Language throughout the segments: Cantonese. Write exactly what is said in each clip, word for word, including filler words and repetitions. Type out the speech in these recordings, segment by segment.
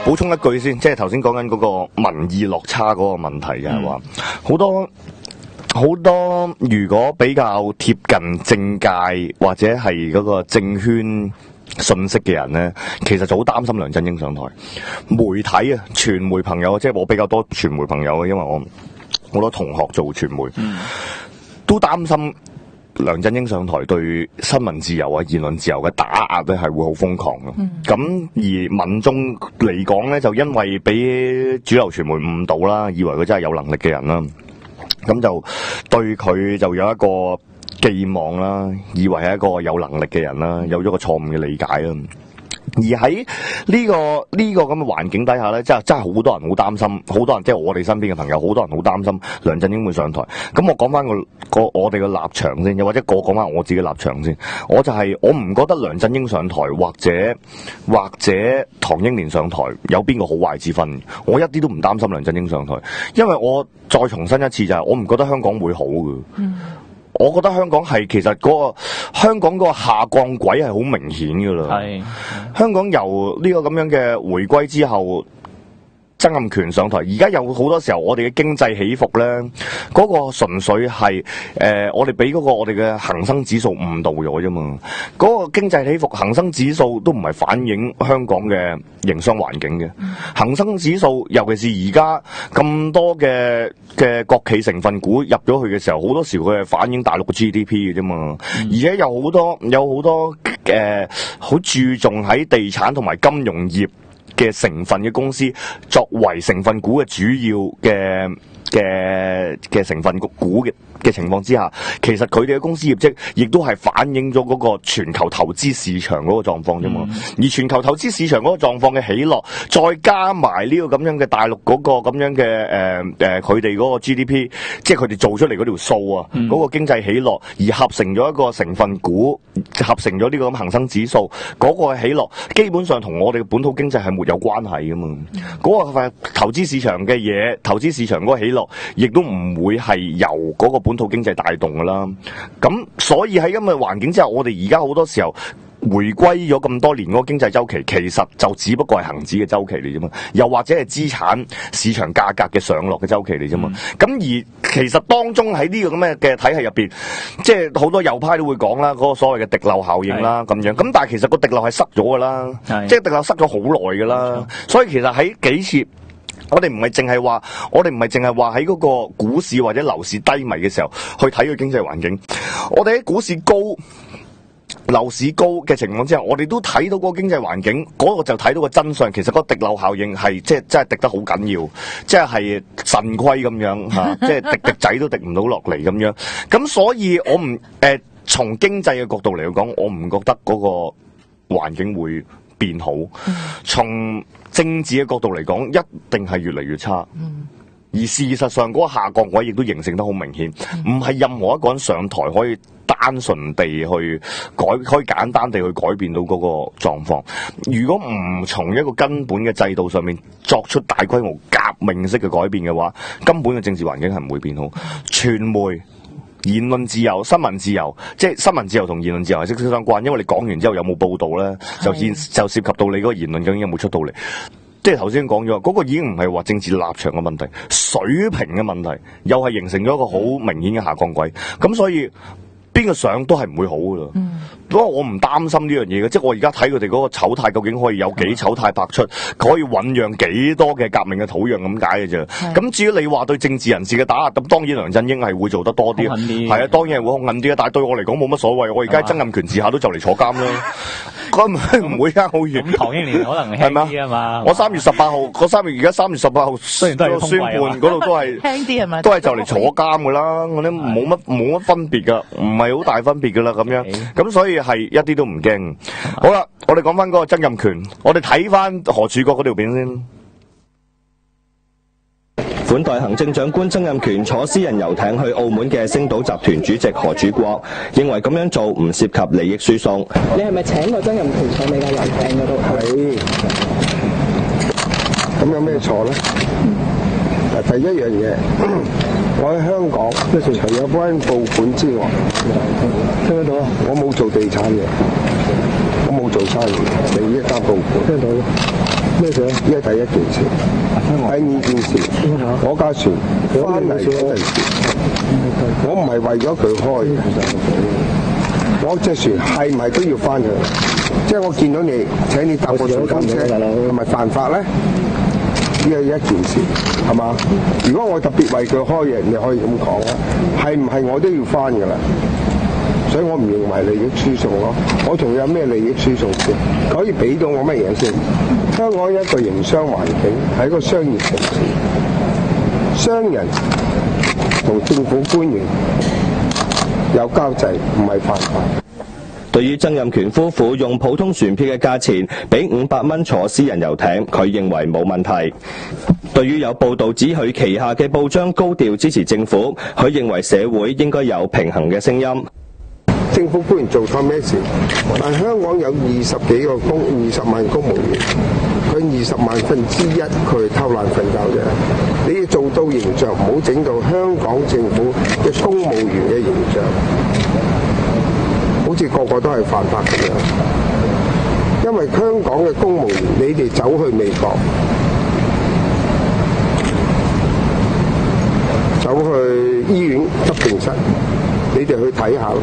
補充一句先，即係頭先講緊嗰個民意落差嗰個問題，就係話好多好多，如果比較貼近政界或者係嗰個政圈信息嘅人咧，其實就好擔心梁振英上台。媒體啊，傳媒朋友，即係我比較多傳媒朋友，因為我好多同學做傳媒，嗯、都擔心梁振英上台對新聞自由啊、言論自由嘅打壓咧係會好瘋狂嘅。咁、嗯、而民眾嚟講咧，就因為俾主流傳媒誤導啦，以為佢真係有能力嘅人啦，咁就對佢就有一個寄望啦，以為係一個有能力嘅人啦，有咗個錯誤嘅理解啦。而喺呢個呢個咁嘅環境底下咧，真係真係好多人好擔心，好多人即係我哋身邊嘅朋友，好多人好擔心梁振英會上台。咁我講翻個個我哋嘅立場先，又或者我講翻我自己立場先。我就係、是、我唔覺得梁振英上台或者或者唐英年上台有邊個好壞之分。我一啲都唔擔心梁振英上台，因為我再重申一次就係、是、我唔覺得香港會好嘅。嗯我覺得香港係其實嗰、那個香港嗰個下降軌係好明顯噶啦。係香港由呢個咁樣嘅回歸之後，曾蔭權上台，而家有好多時候我哋嘅經濟起伏咧，嗰、那個純粹係誒、呃、我哋俾嗰個我哋嘅恒生指數誤導咗啫嘛。嗰、那個經濟起伏，恒生指數都唔係反映香港嘅營商環境嘅。恒、嗯、生指數，尤其是而家咁多嘅嘅國企成分股入咗去嘅時候，好多時佢係反映大陸嘅 G D P 嘅啫嘛。嗯、而且有好多有好多誒好、呃、注重喺地產同埋金融業嘅成分嘅公司作為成分股嘅主要嘅嘅嘅成分股嘅嘅情況之下，其實佢哋嘅公司業績亦都係反映咗嗰個全球投資市場嗰個狀況啫嘛。嗯、而全球投資市場嗰個狀況嘅起落，再加埋呢個咁樣嘅大陸嗰個咁樣嘅誒誒佢哋嗰個 G D P， 即係佢哋做出嚟嗰條數啊，嗰、嗯、個經濟起落而合成咗一個成分股，合成咗呢個咁恒生指數嗰、嗰個起落，基本上同我哋嘅本土經濟係沒有關係噶嘛。嗰、嗯、個投資市場嘅嘢，投資市場嗰個起落，亦都唔會係由嗰個本土經濟帶動噶啦。咁所以喺咁嘅環境之下，我哋而家好多時候回歸咗咁多年嗰個經濟周期，其實就只不過係恒指嘅周期嚟啫嘛，又或者係資產市場價格嘅上落嘅周期嚟啫嘛。咁、嗯、而其實當中喺呢個咁嘅嘅體系入邊，即係好多右派都會講啦，嗰、嗰個所謂嘅滴漏效應啦，咁樣。咁但係其實個滴漏係塞咗噶啦，即係滴漏塞咗好耐噶啦。所以其實喺幾次。我哋唔係淨係話，我哋唔係淨係話喺嗰個股市或者樓市低迷嘅時候去睇個經濟環境。我哋喺股市高、樓市高嘅情況之下，我哋都睇到嗰個經濟環境，嗰、嗰個就睇到個真相。其實嗰個滴漏效應係即係真係滴得好緊要，即係係腎虧咁樣吓，即係滴滴仔都滴唔到落嚟咁樣。咁所以我唔誒從經濟嘅角度嚟講，我唔覺得嗰個環境會變好。從政治嘅角度嚟講，一定係越嚟越差。嗯、而事實上，嗰個下降位亦都形成得好明顯，唔係、嗯、任何一個人上台可以單純地去改，可以簡單地去改變到嗰個狀況。如果唔從一個根本嘅制度上面作出大規模革命式嘅改變嘅話，根本嘅政治環境係唔會變好。傳媒、言論自由、新聞自由，即係新聞自由同言論自由係息息相關，因為你講完之後有冇報導咧，就現就涉及到你嗰個言論究竟有冇出到嚟。即係頭先講咗，嗰、嗰個已經唔係話政治立場嘅問題，水平嘅問題，又係形成咗一個好明顯嘅下降軌。咁所以邊個上都係唔會好噶啦。不過、嗯、我唔擔心呢樣嘢嘅，即係我而家睇佢哋嗰個醜態究竟可以有幾醜態百出，可以醞釀幾多嘅革命嘅土壤咁解嘅啫。咁是至於你話對政治人士嘅打壓，咁當然梁振英係會做得多啲，係啊，當然係會兇狠啲啊。但係對我嚟講冇乜所謂，我而家曾蔭權治下都就嚟坐監啦。咁唔會差好遠。咁唐英年可能輕啲啊嘛。我三月十八號，我三月而家三月十八號雖然都係宣判嗰度都係輕啲係咪？都係就嚟坐監噶啦，我哋冇乜冇乜分別噶，唔係好大分別噶啦咁樣。咁 Okay. 所以係一啲都唔驚。好啦，我哋講翻嗰個曾蔭權，我哋睇翻何柱國嗰條片先。 款待行政長官曾蔭權坐私人遊艇去澳門嘅星島集團主席何柱國認為咁樣做唔涉及利益輸送。 你係咪請過曾蔭權坐你嘅遊艇嗰度？係。咁有咩錯咧？嗱、嗯，第一樣嘢，我喺香港，除咗幫報館之外，聽得到啊？我冇做地產嘅。 我冇做生意，你一間報館。聽到咩事？呢係第一件事。第二件事，我架船翻嚟嗰陣時，我唔係為咗佢開嘅，我隻船係唔係都要翻去？即係我見到你請你搭個水監車，係咪犯法咧？呢係一件事，係嘛？如果我特別為佢開嘅，你可以咁講啦。係唔係我都要翻㗎啦？所以我唔認為利益輸送咯。我仲有咩利益輸送先？可以俾到我乜嘢先？香港一個營商環境係一個商業城市，商人同政府官員有交際，唔係犯法。 對於曾蔭權夫婦用普通船票嘅價錢俾五百蚊坐私人遊艇，佢認為冇問題。對於有報道指佢旗下嘅報章高調支持政府，佢認為社會應該有平衡嘅聲音。 政府官員做錯咩事？但香港有二十幾個公二十萬公務員，佢二十萬分之一佢偷懶瞓覺啫。你要做到形象，唔好整到香港政府嘅公務員嘅形象，好似個個都係犯法咁樣。因為香港嘅公務員，你哋走去美國，走去醫院急症室，你哋去睇下咯。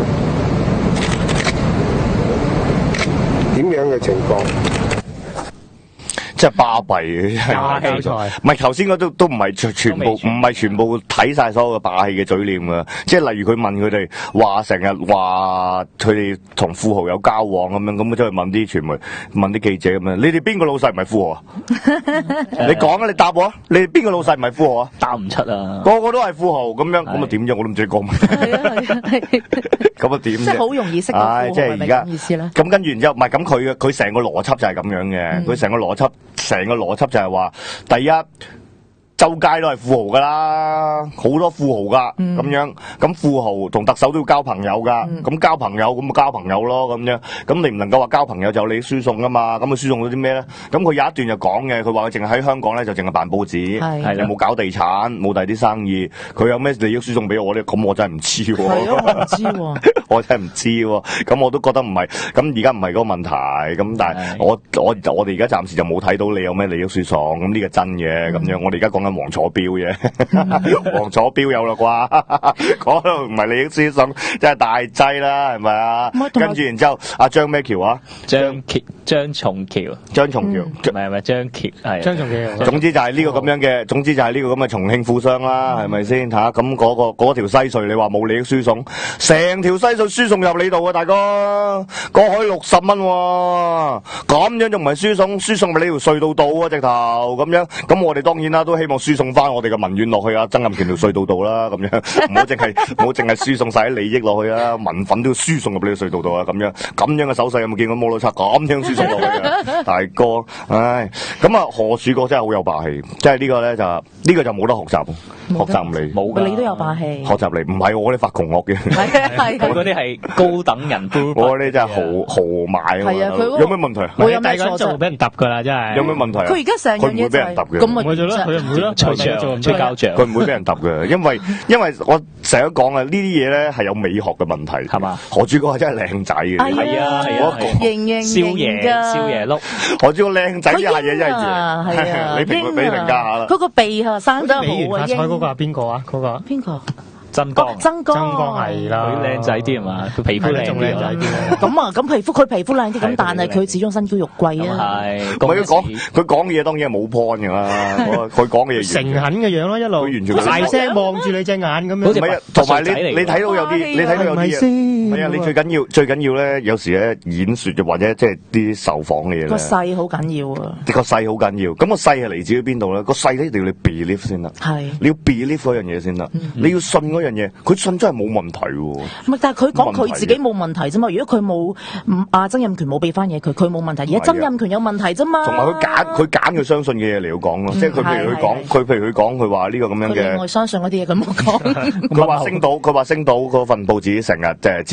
點樣嘅情況？ 即係巴閉嘅， 霸氣賽。 唔係頭先嗰都都唔係全全部，唔係全部睇晒所有嘅霸氣嘅嘴臉啊！即係例如佢問佢哋話成日話佢哋同富豪有交往咁樣，咁佢走去問啲傳媒、問啲記者咁樣，你哋邊個老細唔係富豪啊？你講啊！你答我啊！你哋邊個老細唔係富豪啊？ 答唔出啊！ 個個都係富豪咁樣，咁啊點啫？我都唔知講乜。 係啊係啊係。 咁啊點啫？ 即係好容易識到富豪， 唉即係係咪而家咁意思咧？ 咁跟住然之後，唔係咁佢嘅佢成個邏輯就係咁樣嘅，佢成個邏輯。成個邏輯就係話，第一周街都係富豪噶啦，好多富豪噶咁、嗯、樣，咁富豪同特首都要交朋友噶，咁、嗯、交朋友咁咪交朋友咯咁樣，咁你唔能夠話交朋友就有利益輸送噶嘛，咁佢輸送到啲咩咧？咁佢有一段就講嘅，佢話佢淨係喺香港咧就淨係辦報紙，又冇搞地產，冇第啲生意，佢有咩利益輸送俾我咧？咁我真係唔知喎， 係啊，我唔知喎， 我真係唔知喎，咁我都覺得唔係，咁而家唔係嗰個問題，咁但係我我我哋而家暫時就冇睇到你有咩利益輸送，咁呢個真嘅，咁、嗯、樣我哋而家講緊黃楚標啫，黃楚標有啦啩，嗰度唔係利益輸送，真係大劑啦，係咪啊？跟住然之後，阿張咩橋啊？ 張橋張重橋， 張重橋， 唔係唔係張橋，係張重橋。 總之就係呢個咁樣嘅，總之就係呢個咁嘅重慶富商啦，係咪先嚇？咁嗰個嗰條西隧，你話冇利益輸送，成條西隧輸送入你度啊，大哥，過海六十蚊喎，咁樣仲唔係輸送？輸送咪你條隧道度啊，直頭咁樣。咁我哋當然啦，都希望輸送翻我哋嘅民怨落去啊，曾蔭權條隧道度啦，咁樣唔好淨係唔好淨係輸送晒啲利益落去啊，民憤都要輸送入你條隧道度啊，咁樣咁樣嘅手勢有冇見過摩羅差咁樣輸送落去啊？大哥，唉，咁啊何柱國真係好有霸氣，即係呢個咧就呢、呢個就冇得學習，學習唔嚟， 冇㗎， 你都有霸氣， 學習嚟唔係我哋發窮惡嘅， 係佢嗰啲係高等人般， 我哋真係豪豪邁， 係啊，佢有咩問題？ 我有咩錯就俾人揼㗎啦，真係有咩問題？ 佢而家成樣嘢就係咁咁咪就咯，佢唔會咯， 吹脹吹膠脹， 佢唔會俾人揼嘅，因為因為我成日講啊，呢啲嘢咧係有美學嘅問題， 係嘛？ 何柱國係真係靚仔嘅， 係啊係啊， 型型少爺少爺碌， 何柱國靚仔呢下嘢真係係啊， 你評俾評價下啦。 嗰個鼻啊生得好啊， 美元發財嗰個係邊個啊？嗰個邊個？ 曾江， 曾江， 曾江係啦， 佢靚仔啲係嘛？佢皮膚靚仲靚仔啲。 咁啊，咁皮膚佢皮膚靚啲，咁但係佢始終身嬌肉貴啊。 係， 佢講佢講嘅嘢當然係冇 point 㗎啦。佢講嘅嘢誠懇嘅樣咯，一路佢完全大聲望住你隻眼咁樣。 好似唔係啊，同埋你你睇到有啲，你睇到有啲嘢。係啊，你最緊要最緊要咧，有時咧演説嘅或者即係啲受訪嘅嘢咧。 個勢好緊要啊！ 個勢好緊要，咁個勢係嚟自於邊度咧？個勢咧一定要你 believe 先得。 係。你要 believe 嗰樣嘢先得。你要信嗰樣嘢，佢信真係冇問題喎。 唔係，但係佢講佢自己冇問題啫嘛。如果佢冇阿曾蔭權冇俾翻嘢佢，佢冇問題。而家曾蔭權有問題啫嘛。 同埋佢揀佢揀佢相信嘅嘢嚟講咯，即係佢譬如佢講，佢譬如佢講佢話呢個咁樣嘅。 我相信嗰啲嘢佢冇講。 佢話星島，佢話星島嗰份報紙成日即係支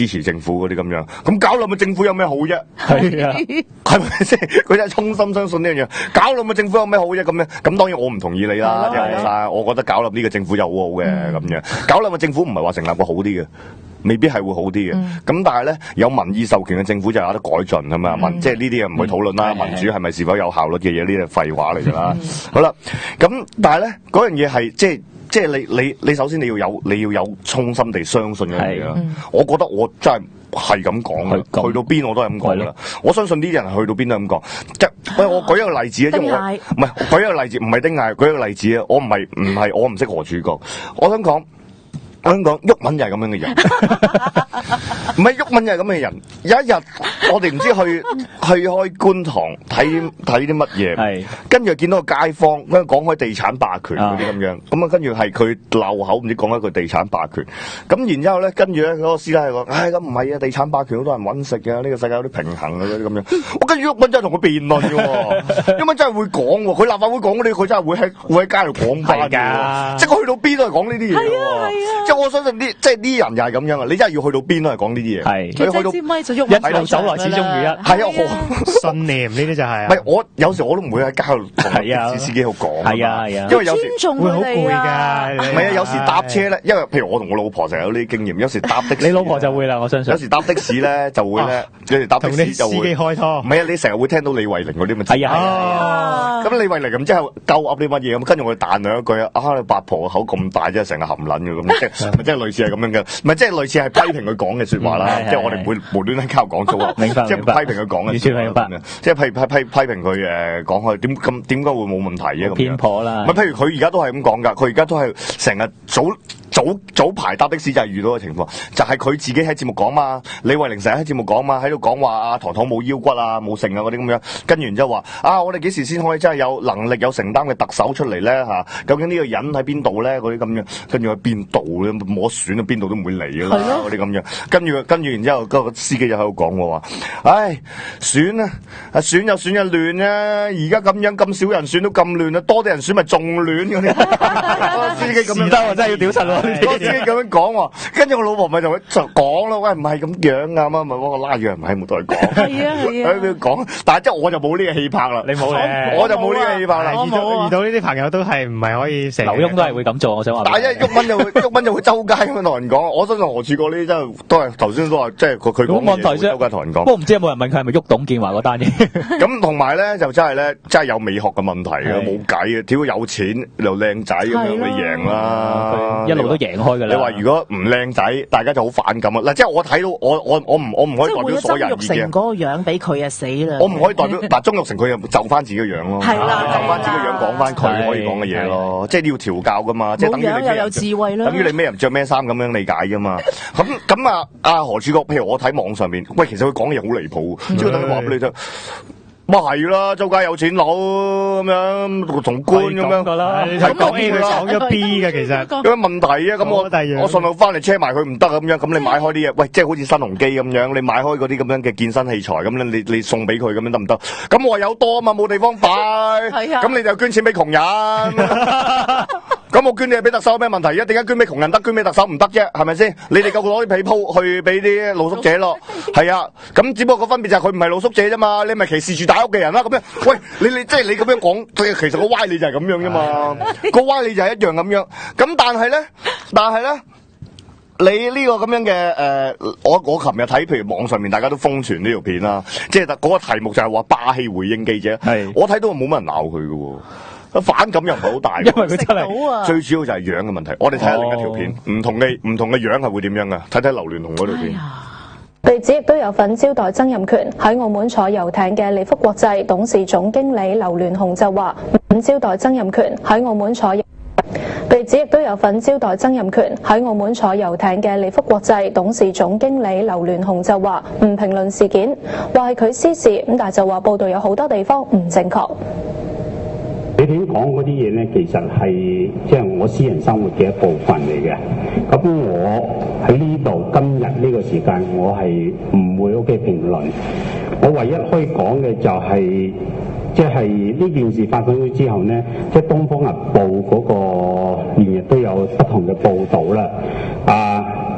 持政府嗰啲咁樣，咁搞冧嘅政府有咩好啫？ 係啊， 係咪先？佢真係衷心相信呢樣嘢，搞冧嘅政府有咩好啫？咁樣咁當然我唔同意你啦，即係晒，我覺得搞冧呢個政府就好好嘅咁樣，搞冧嘅政府唔係話成立個好啲嘅。未必係會好啲嘅，咁、嗯、但係咧有民意授權嘅政府就有得改進啊嘛，民、嗯、即係呢啲嘢唔去討論啦，嗯、民主係咪是否有效率嘅嘢，呢啲係廢話嚟㗎啦。嗯、好啦，咁但係咧嗰樣嘢係即係即係你你你首先你要有你要有衷心地相信嗰樣嘢啦。嗯、我覺得我真係係咁講嘅，去到邊我都係咁講㗎啦。我相信呢啲人去到邊都係咁講。即係我舉一個例子啊，因為我唔係舉一個例子，唔係丁艾，舉一個例子啊，我唔係唔係我唔識何柱國，我想講。我想講，毓民就係咁樣嘅人，唔係毓民就係咁嘅人。有一日，我哋唔知去去開觀塘睇睇啲乜嘢，跟住見到個街坊，跟住講開地產霸權嗰啲咁樣，咁啊跟住係佢漏口唔知講一句地產霸權，咁然之後咧，跟住咧嗰個師奶講，唉咁唔係啊，地產霸權好多人揾食嘅，呢個世界有啲平衡嘅嗰啲咁樣。我跟住毓民真係同佢辯論嘅，毓民真係會講喎，佢立法會講嗰啲，佢真係會喺會喺街度講翻嘅，即係佢去到邊都係講呢啲嘢喎。即係我相信啲，即係啲人又係咁樣啊！你真係要去到邊都係講呢啲嘢。係，你去到支咪就喐一路走來始終如一。 係啊，我信念呢啲就係。 唔係我有時我都唔會喺街度同的士司機喺度講。係啊係啊，因為有時會好攰㗎。 唔係啊，有時搭車咧，因為譬如我同我老婆成日有呢啲經驗，有時搭的士。 你老婆就會啦，我相信。 有時搭的士咧就會咧，有時搭的士就會。 同啲司機開拖。 唔係啊，你成日會聽到李慧玲嗰啲咪？ 係啊係啊。 咁李慧玲咁之後鳩噏啲乜嘢咁，跟住我哋彈兩句啊！啊，你八婆個口咁大，真係成個含撚嘅咁，即係咪即係類似係咁樣嘅？唔係即係類似係批評佢講嘅説話啦，即係我哋唔會無端端喺度講粗話，即係批評佢講嘅説話，即係批批批批評佢誒講佢點咁點解會冇問題嘅咁樣偏頗啦。唔係，譬如佢而家都係咁講㗎，佢而家都係成日早。早早排搭的士就係遇到嘅情況，就係、是、佢自己喺節目講嘛，李慧玲成日喺節目講嘛，喺度講話啊糖糖冇腰骨啊冇剩啊嗰啲咁樣，跟住然之後話啊我哋幾時先可以真係有能力有承擔嘅特首出嚟咧嚇？究竟呢個人喺邊度咧？嗰啲咁樣，跟住喺邊度咧？冇得選啊，邊度都唔會嚟㗎啦嗰啲咁樣，跟住跟住然之後嗰個司機就喺度講我話，唉選啊，啊選就選就亂啊！而家咁樣咁少人選都咁亂啊，多啲人選咪仲亂嗰啲。司機咁樣，得真係要屌柒咯。嗰司機咁樣講喎，跟住我老婆咪就就講咯，喂唔係咁樣啊，咁咪幫我拉住人唔喺冇同佢講。係啊係啊，喺度講，但係即係我就冇呢個氣魄啦。你冇咧，我就冇呢個氣魄啦。 遇到遇到呢啲朋友都係唔係可以成劉墉都係會咁做，我想話。 但係一毓民就會毓民就會周街咁樣同人講，我相信何柱國呢啲真係都係頭先都話，即係佢佢講嘅嘢周街同人講。不過唔知有冇人問佢係咪喐董建華嗰單嘢？ 咁同埋咧就真係咧真係有美學嘅問題嘅，冇計嘅。只要有錢又靚仔咁樣，你贏啦， 一路都贏開㗎啦。 你話如果唔靚仔，大家就好反感啊！嗱，即係我睇到我我我唔我唔可以代表所有人意見。 即係換咗曾鈺成嗰個樣俾佢啊死啦！ 我唔可以代表，嗱，鍾鈺成佢又就翻自己嘅樣咯， 係啦， 就翻自己嘅樣講翻佢可以講嘅嘢咯，即係你要調教噶嘛，即係等於你又有智慧啦， 等於你咩人着咩衫咁樣理解噶嘛。咁咁啊，阿何柱國，譬如我睇網上面，喂，其實佢講嘢好離譜，即係等於話俾你聽。咪係啦，周街有錢佬咁樣同官咁樣， 係講 A 佢講咗 B 嘅其實有咩問題啊？咁我我順路翻嚟車埋佢唔得咁樣，咁你買開啲嘢，喂，即係好似新鴻基咁樣，你買開嗰啲咁樣嘅健身器材咁樣，你你送俾佢咁樣得唔得？咁我話有多啊嘛，冇地方擺，咁你就捐錢俾窮人。咁我捐你俾特首有咩問題？一點解捐俾窮人得，捐俾特首唔得啫？係咪先？你哋夠攞啲被鋪去俾啲露宿者咯？係啊，咁只不過個分別就係佢唔係露宿者啫嘛，你咪歧視住大屋嘅人啦咁樣。喂，你你即係你咁樣講，其實個歪理就係咁樣啫嘛，個歪理就係一樣咁樣。咁但係咧，但係咧。你呢個咁樣嘅誒、呃，我我琴日睇，譬如網上面大家都瘋傳呢條片啦，即係嗰個題目就係話霸氣回應記者，係我睇到冇乜人鬧佢嘅喎，反感又唔係好大，因為佢真係最主要就係樣嘅問題。我哋睇下另一條片，唔、哦、同嘅唔同嘅樣係會點樣嘅？睇睇劉鑾雄嗰條片。 被指亦都有份招待曾蔭權喺澳門坐遊艇嘅利福國際董事總經理劉鑾雄就話唔招待曾蔭權喺澳門坐。被指亦都有份招待曾蔭權喺澳門坐遊艇嘅利福國際董事總經理劉鑾雄就話唔評論事件，話係佢私事，咁但係就話報道有好多地方唔正確。 你點講嗰啲嘢咧，其實係即係我私人生活嘅一部分嚟嘅。咁我喺呢度今日呢個時間，我係唔會 OK 評論。我唯一可以講嘅就係、是。即係呢件事發生咗之後呢，即係《東方日報》嗰個連日都有不同嘅報導啦。啊，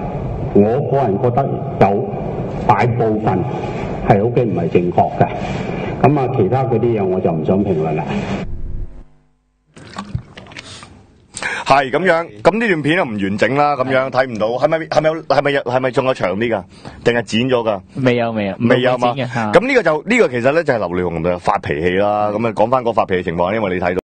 我個人覺得有大部分係 OK 唔係正確嘅。咁啊，其他嗰啲嘢我就唔想評論啦。 係咁樣，咁呢段片又唔完整啦，咁樣睇唔到，係咪係咪係咪係咪仲有長啲噶？定係剪咗噶？ 未有未有未有嘛？ 剪嘅嚇咁呢個就呢個其實咧就係劉鑾雄就發脾氣啦。咁啊講翻個發脾氣情況，因為你睇到。